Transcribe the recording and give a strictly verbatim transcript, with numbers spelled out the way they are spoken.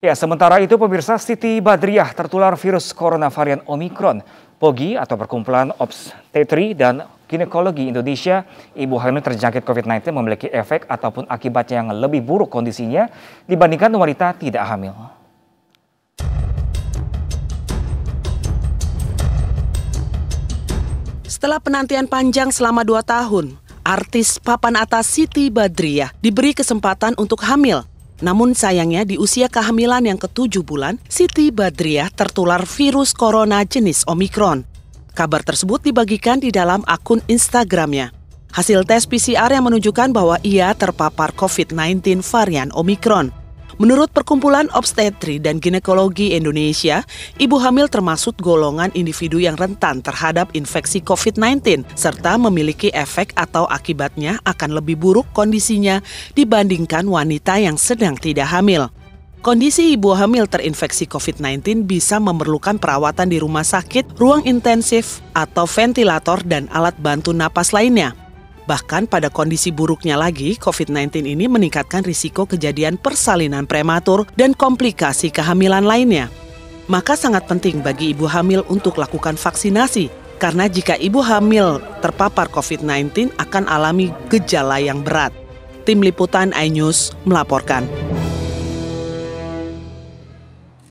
Ya, sementara itu pemirsa, Siti Badriah tertular virus corona varian Omikron. POGI atau Perkumpulan Obstetri dan Ginekologi Indonesia, ibu hamil terjangkit covid sembilan belas memiliki efek ataupun akibatnya yang lebih buruk kondisinya dibandingkan wanita tidak hamil. Setelah penantian panjang selama dua tahun, artis papan atas Siti Badriah diberi kesempatan untuk hamil. Namun sayangnya di usia kehamilan yang ketujuh bulan, Siti Badriah tertular virus corona jenis Omikron. Kabar tersebut dibagikan di dalam akun Instagramnya. Hasil tes P C R yang menunjukkan bahwa ia terpapar covid sembilan belas varian Omikron. Menurut Perkumpulan Obstetri dan Ginekologi Indonesia, ibu hamil termasuk golongan individu yang rentan terhadap infeksi covid sembilan belas serta memiliki efek atau akibatnya akan lebih buruk kondisinya dibandingkan wanita yang sedang tidak hamil. Kondisi ibu hamil terinfeksi covid sembilan belas bisa memerlukan perawatan di rumah sakit, ruang intensif, atau ventilator dan alat bantu napas lainnya. Bahkan pada kondisi buruknya lagi, covid sembilan belas ini meningkatkan risiko kejadian persalinan prematur dan komplikasi kehamilan lainnya. Maka sangat penting bagi ibu hamil untuk lakukan vaksinasi, karena jika ibu hamil terpapar covid sembilan belas akan alami gejala yang berat. Tim Liputan iNews melaporkan.